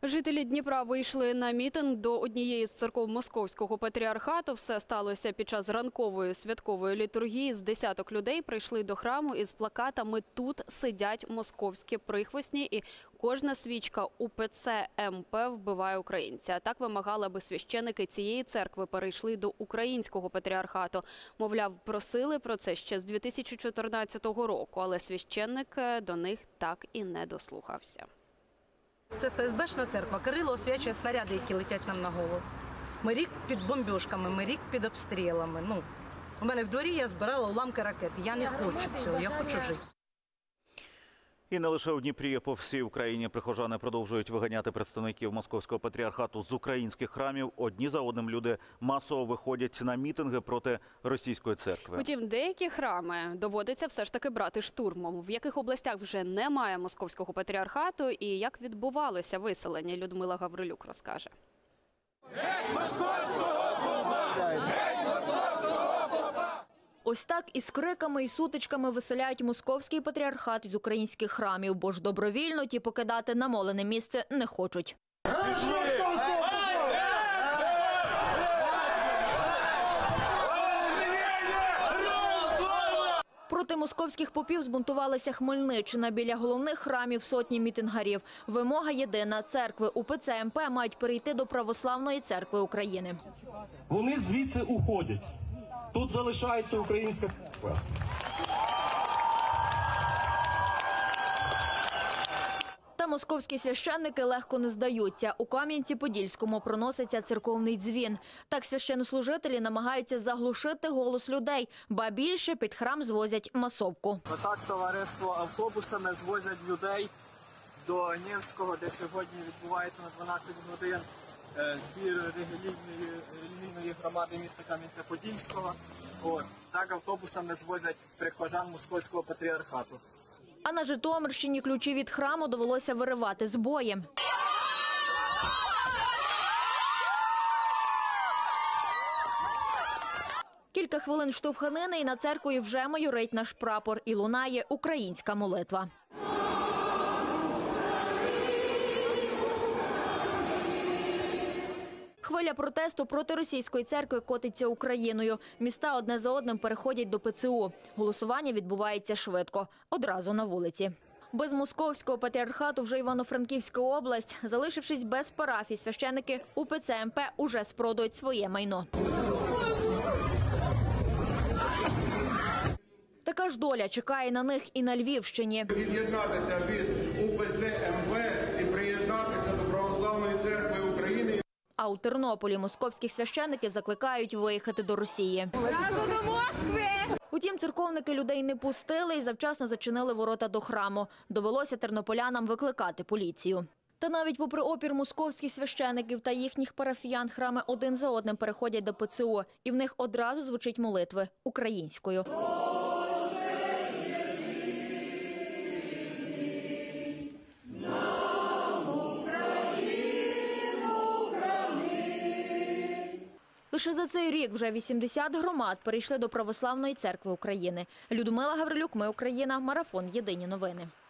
Жителі Дніпра вийшли на мітинг до однієї з церков Московського патріархату. Все сталося під час ранкової святкової літургії. З десяток людей прийшли до храму із плакатами «Тут сидять московські прихвостні» і «Кожна свічка УПЦ МП вбиває українця». Так вимагали, аби священики цієї церкви перейшли до українського патріархату. Мовляв, просили про це ще з 2014 року, але священник до них так і не дослухався. Це ФСБшна церква. Кирило освячує снаряди, які летять нам на голову. Ми рік під бомбіжками, ми рік під обстрілами. У мене в дворі я збирала уламки ракет. Я не хочу цього, я хочу жити. І не лише у Дніпрі, по всій Україні прихожани продовжують виганяти представників Московського патріархату з українських храмів. Одні за одним люди масово виходять на мітинги проти російської церкви. Утім, деякі храми доводиться все ж таки брати штурмом. В яких областях вже немає Московського патріархату і як відбувалося виселення, Людмила Гаврилюк розкаже. Ось так із криками і сутичками виселяють Московський патріархат із українських храмів, бо ж добровільно ті покидати намолене місце не хочуть. Проти московських попів збунтувалася Хмельниччина. Біля головних храмів сотні мітингарів. Вимога єдина – церкви УПЦ МП мають перейти до Православної церкви України. Вони звідси уходять. Тут залишається українська церква. Та московські священники легко не здаються. У Кам'янці-Подільському проноситься церковний дзвін. Так священнослужителі намагаються заглушити голос людей, ба більше під храм звозять масовку. Отак товариство автобусами звозять людей до Невського, де сьогодні відбувається на 12 годин збір релігійної громади міста Кам'янця-Подільського. Так автобусами звозять прихожан Московського патріархату. А на Житомирщині ключі від храму довелося виривати з боєм. Кілька хвилин штовханини і на церкві вже майорить наш прапор і лунає українська молитва. Хвиля протесту проти російської церкви котиться Україною. Міста одне за одним переходять до ПЦУ. Голосування відбувається швидко, одразу на вулиці. Без Московського патріархату вже Івано-Франківська область. Залишившись без парафій, священики УПЦ МП уже спродують своє майно. Така ж доля чекає на них і на Львівщині. Від'єднатися від УПЦ МП і приєднатися до Православної церкви України. А у Тернополі московських священиків закликають виїхати до Росії. Утім, церковники людей не пустили і завчасно зачинили ворота до храму. Довелося тернополянам викликати поліцію. Та навіть попри опір московських священиків та їхніх парафіян, храми один за одним переходять до ПЦУ. І в них одразу звучить молитви українською. Лише за цей рік вже 80 громад перейшли до Православної церкви України. Людмила Гаврилюк, Ми Україна, Марафон. Єдині новини.